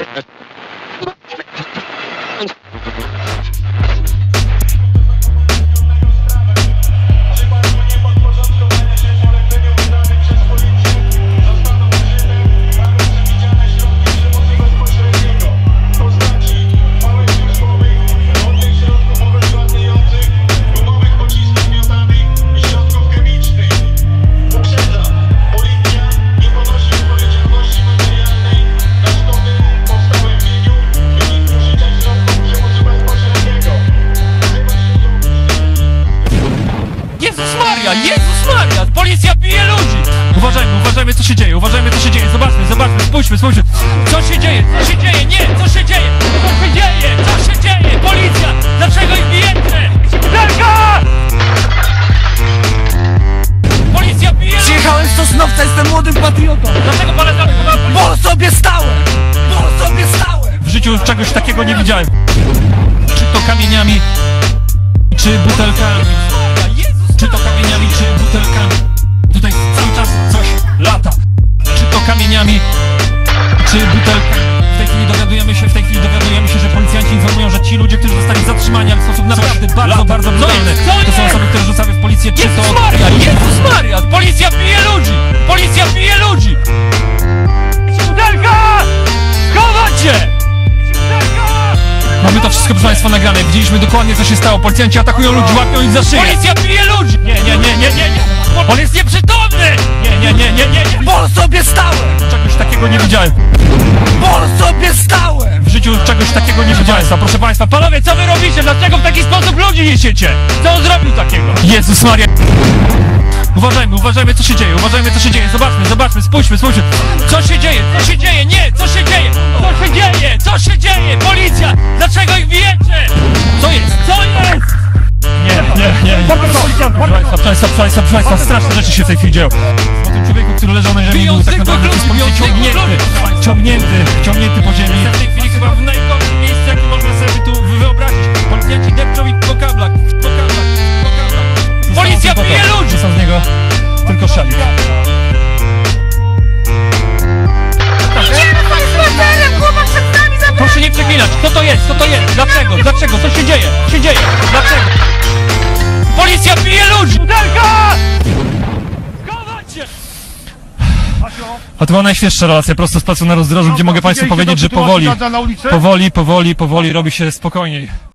Jezus Maria! Policja bije ludzi! Uważajmy co się dzieje, zobaczmy, spójrzmy. Co się dzieje? Nie! Co się dzieje? Policja! Dlaczego ich bijecie? Butelka! Policja bije ludzi! Przyjechałem z Sosnowca, jestem młodym patriotą. Dlaczego polecamy? Bo sobie stałem! W życiu czegoś takiego nie widziałem. Czy to kamieniami, czy butelkami? Czy to kamieniami, czy butelkami? Tutaj cały czas coś lata. Czy to kamieniami, czy butelkami? W tej chwili dowiadujemy się, że policjanci informują, że ci ludzie, którzy zostali zatrzymani, ale w sposób naprawdę bardzo brutalny, to są osoby, które rzucały w policję. Czy to... Jezus Maria! Policja bije ludzi! Butelka! Chować się! Mamy to wszystko, proszę Państwa, nagrane. Widzieliśmy dokładnie, co się stało. Policjanci atakują ludzi, łapią ich za szyję. Policja bije ludzi! Nie. On jest nieprzytomny! Nie. Bo sobie stałem! Czegoś takiego nie widziałem. Bo sobie stałem! W życiu czegoś takiego nie widziałem. Proszę Państwa, panowie, co wy robicie? Dlaczego w taki sposób ludzi niesiecie? Co on zrobił takiego? Jezus Maria! Uważajmy co się dzieje, zobaczmy, spójrzmy. Co się dzieje? Nie! Co się dzieje? Policja! Dlaczego ich bijecie? Co jest? Nie. Proszę Państwa, straszne rzeczy się w tej chwili dzieją. O tym człowieku, który leżał na ziemi, był tak naprawdę ciągnięty po ziemi. W tej chwili chyba w najgorszym miejscu, jakie można sobie tu wyobrazić. Policjanci depczą ich po kablach. Policja bije ludzi! Został z niego tylko szalik. Proszę nie przeklinać! Kto to jest? Dlaczego? Co się dzieje? Dlaczego? Policja bije ludzi! Butelka! Schować się! A to była najświeższa relacja prosto z placu na rozdrożu, gdzie mogę Państwu powiedzieć, że powoli robi się spokojniej.